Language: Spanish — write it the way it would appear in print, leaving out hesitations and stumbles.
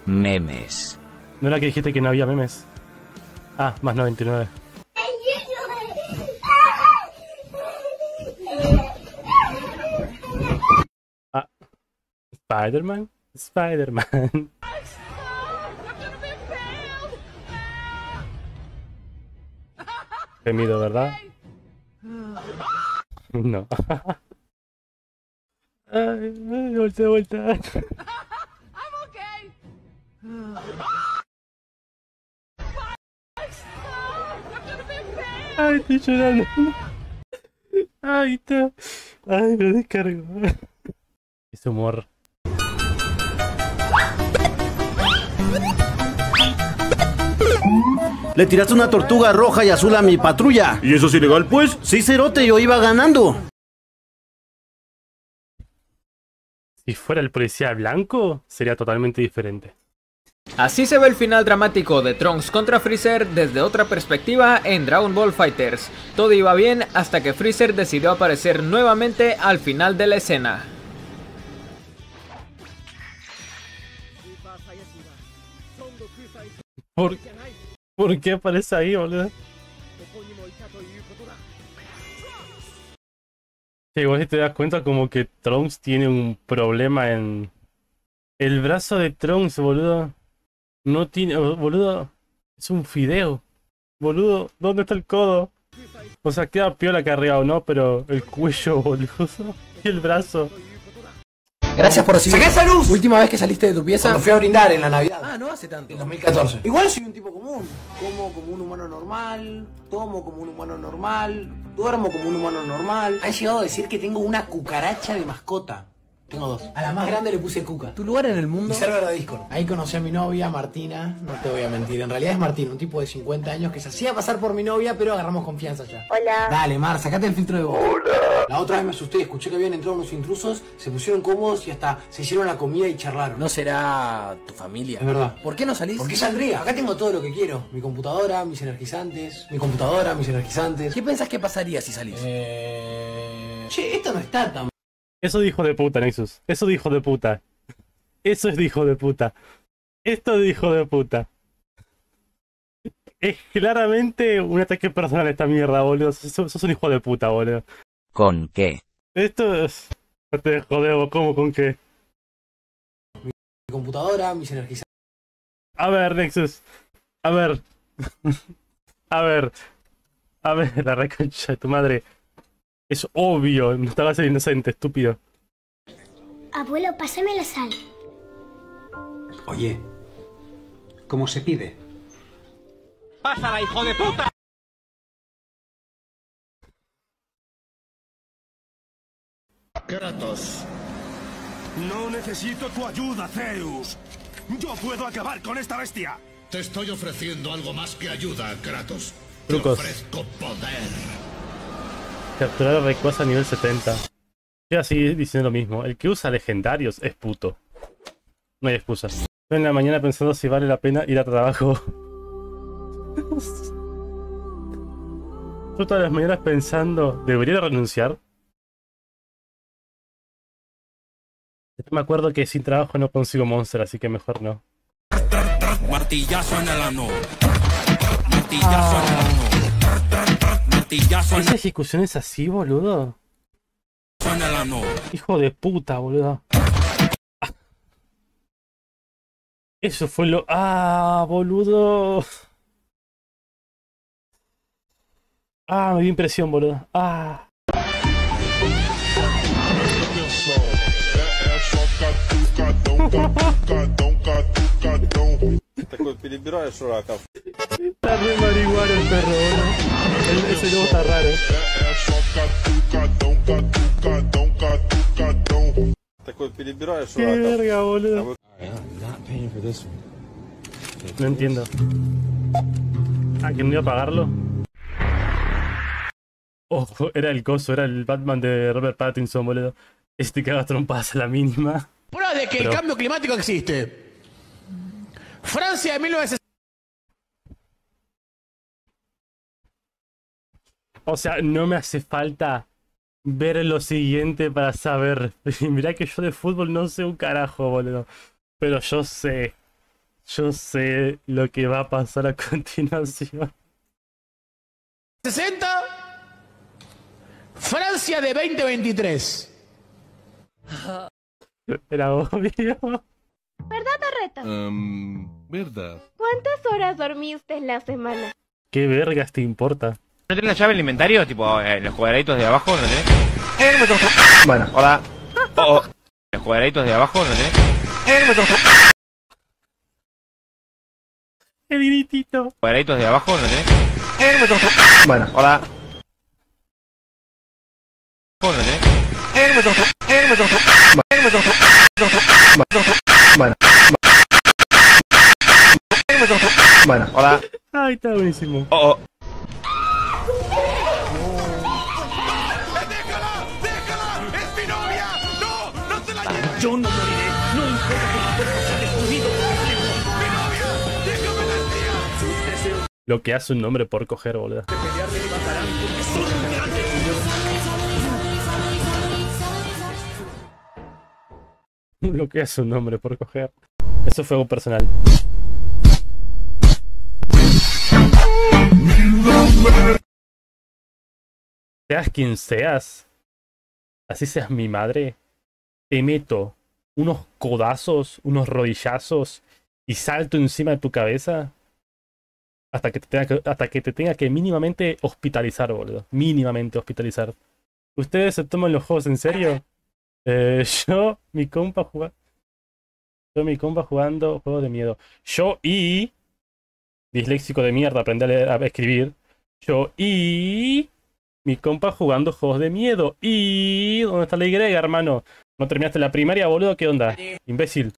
Memes. ¿No era que dijiste que no había memes? Ah, más 99. Ah, Spider-Man. Spider-Man. Gemido, ¿verdad? No. Ay, vuelta, vuelta. Ay, estoy llorando. Ay, está. Ay, lo descargo. Ese humor. Le tiraste una tortuga roja y azul a mi patrulla. ¿Y eso es ilegal, pues? Sí, cerote, yo iba ganando. Si fuera el policía blanco, sería totalmente diferente. Así se ve el final dramático de Trunks contra Freezer desde otra perspectiva en Dragon Ball FighterZ. Todo iba bien hasta que Freezer decidió aparecer nuevamente al final de la escena. ¿Por qué aparece ahí, boludo? Sí, igual si te das cuenta como que Trunks tiene un problema en... El brazo de Trunks, boludo. No tiene... Boludo. Es un fideo. Boludo, ¿dónde está el codo? O sea, queda piola acá arriba o no, pero el cuello, boludo. Y el brazo. Gracias por recibir. ¡Saqué esa luz! Última vez que saliste de tu pieza. Cuando fui a brindar en la Navidad. Ah, no hace tanto. En 2014. Igual soy un tipo común. Como como un humano normal. Tomo como un humano normal. Duermo como un humano normal. Han llegado a decir que tengo una cucaracha de mascota. Tengo dos. A la más grande le puse Cuca. Tu lugar en el mundo. Mi server de Discord. Ahí conocí a mi novia, Martina. No te voy a mentir. En realidad es Martín, un tipo de 50 años que se hacía pasar por mi novia, pero agarramos confianza ya. Hola. Dale, Mar, sacate el filtro de voz. Hola. La otra vez me asusté, escuché que habían entrado unos intrusos, se pusieron cómodos y hasta se hicieron la comida y charlaron. ¿No será tu familia? Es verdad. ¿Por qué no salís? ¿Por qué saldría? Acá tengo todo lo que quiero. Mi computadora, mis energizantes. Mi computadora, mis energizantes. ¿Qué pensás que pasaría si salís? Che, esto no está tan... Eso de hijo de puta, Nexus. Eso de hijo de puta. Eso es de hijo de puta. Esto de hijo de puta. Es claramente un ataque personal esta mierda, boludo. Sos un hijo de puta, boludo. ¿Con qué? Esto es... No te jodeo, ¿cómo? ¿Con qué? Mi computadora, mis energizantes. A ver, Nexus. A ver. A ver. A ver, la reconcha de tu madre. Es obvio, no estabas el inocente, estúpido. Abuelo, pásame la sal. Oye, ¿cómo se pide? ¡Pásala, hijo de puta! Kratos. No necesito tu ayuda, Zeus. Yo puedo acabar con esta bestia. Te estoy ofreciendo algo más que ayuda, Kratos. Trucos. Te ofrezco poder. Capturar a Rayquaza a nivel 70. Voy a seguir diciendo lo mismo. El que usa legendarios es puto. No hay excusa. Estoy en la mañana pensando si vale la pena ir a trabajo. Yo todas las mañanas pensando, ¿debería renunciar? Me acuerdo que sin trabajo no consigo Monster, así que mejor no. Martillazo en el ano. Martillazo en el ano. Martillazo ¿Esa ejecución es así, boludo? en el ano. Hijo de puta, boludo. Eso fue lo... ¡Ah, boludo! Ah, me dio impresión, boludo. ¡Ah! Такой перебираешь раков. Está re marihuana el perro, boludo. Ese lobo está raro. Такой перебираешь Qué раков. verga, boludo. No entiendo. Ah, ¿quién iba a pagarlo? Ojo, era el coso, era el Batman de Robert Pattinson, boludo. Este que haga trompadas a la mínima. Prueba de que el cambio climático existe. Francia de 1960. O sea, no me hace falta ver lo siguiente para saber. Mirá que yo de fútbol no sé un carajo, boludo. Pero yo sé Yo sé lo que va a pasar a continuación. 60. Francia de 2023. Era obvio. ¿Verdad o reto? Verdad. ¿Cuántas horas dormí usted en la semana? ¿Qué vergas te importa? ¿No tenés la llave del inventario? Tipo, los cuadraditos de abajo, ¿no tenés? Bueno. Hola. Los cuadraditos de abajo, ¿no tenés? El gritito. Cuadraditos de abajo, ¿no tenés? Bueno. Hola. ¿No tenés? Bueno. Bueno. Hola. Ay, está buenísimo. Yo no moriré. No importa que mi cuerpo sea destruido. ¡Mi novia! ¡Déjame la tía! Lo que hace un hombre por coger, boludo. Lo que hace un hombre por coger. Eso fue algo personal. Seas quien seas, así seas mi madre, te meto unos codazos, unos rodillazos y salto encima de tu cabeza hasta que te tenga que mínimamente hospitalizar, boludo. Mínimamente hospitalizar. ¿Ustedes se toman los juegos en serio? Mi compa jugando juegos de miedo. Yo y... Disléxico de mierda, aprende a leer, a escribir. Yo y... Mi compa jugando juegos de miedo. Y... ¿Dónde está la Y, hermano? ¿No terminaste la primaria, boludo? ¿Qué onda? Imbécil.